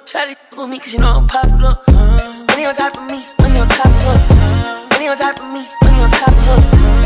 Shawty with me cause you know I'm popular. Money on top of me, money on top of her. Money on top of me.